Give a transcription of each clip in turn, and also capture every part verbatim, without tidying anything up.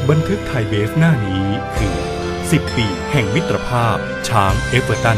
บันทึกไทยเบฟหน้านี้คือสิบปีแห่งมิตรภาพช้างเอเวอร์ตัน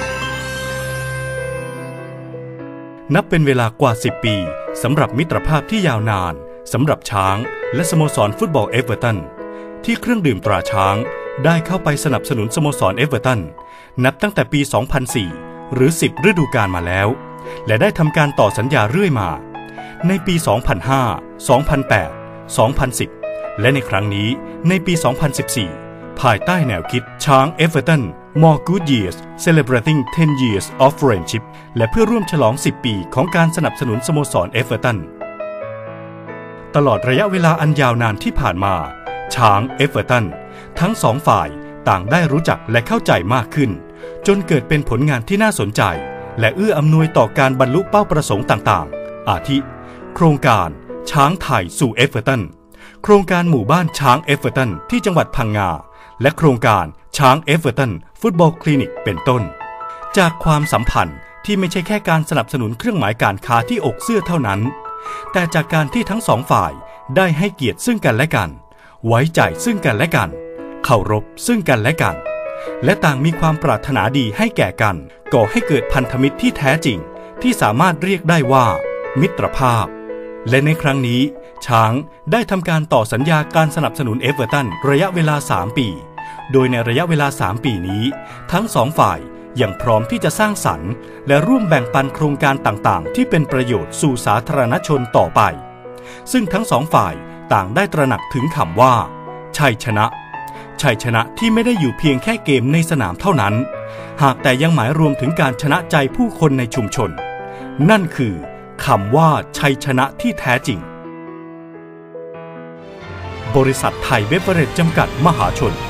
นับเป็นเวลากว่าสิบปีสำหรับมิตรภาพที่ยาวนานสำหรับช้างและสโมสรฟุตบอลเอเวอร์ตันที่เครื่องดื่มตราช้างได้เข้าไปสนับสนุนสโมสรเอเวอร์ตันนับตั้งแต่ปี สองพันสี่ หรือสิบฤดูกาลมาแล้วและได้ทำการต่อสัญญาเรื่อยมาในปี สองพันห้า สองพันแปด สองพันสิบ และในครั้งนี้ในปี สองพันสิบสี่ ภายใต้แนวคิดช้างเอเวอร์ตัน More Good Years Celebrating เท็น Years of Friendship และเพื่อร่วมฉลองสิบปีของการสนับสนุนสโมสรเอเวอร์ตันตลอดระยะเวลาอันยาวนานที่ผ่านมาช้างเอเวอร์ตันทั้งสองฝ่ายต่างได้รู้จักและเข้าใจมากขึ้นจนเกิดเป็นผลงานที่น่าสนใจและเอื้ออำนวยต่อการบรรลุเป้าประสงค์ต่างๆอาทิโครงการช้างไทยสู่เอเวอร์ตันโครงการหมู่บ้านช้างเอเวอร์ตันที่จังหวัดพังงาและโครงการช้างเอเวอร์ตันฟุตบอลคลินิกเป็นต้นจากความสัมพันธ์ที่ไม่ใช่แค่การสนับสนุนเครื่องหมายการค้าที่อกเสื้อเท่านั้นแต่จากการที่ทั้งสองฝ่ายได้ให้เกียรติซึ่งกันและกันไว้ใจซึ่งกันและกันเคารพซึ่งกันและกันและต่างมีความปรารถนาดีให้แก่กันก่อให้เกิดพันธมิตรที่แท้จริงที่สามารถเรียกได้ว่ามิตรภาพและในครั้งนี้ช้างได้ทำการต่อสัญญาการสนับสนุนเอเวอร์ตันระยะเวลาสามปีโดยในระยะเวลาสามปีนี้ทั้งสองฝ่ายยังพร้อมที่จะสร้างสรรค์และร่วมแบ่งปันโครงการต่างๆที่เป็นประโยชน์สู่สาธารณชนต่อไปซึ่งทั้งสองฝ่ายต่างได้ตระหนักถึงคำว่าชัยชนะชัยชนะที่ไม่ได้อยู่เพียงแค่เกมในสนามเท่านั้นหากแต่ยังหมายรวมถึงการชนะใจผู้คนในชุมชนนั่นคือคำว่าชัยชนะที่แท้จริงบริษัทไทยเบเวอเรจจำกัดมหาชน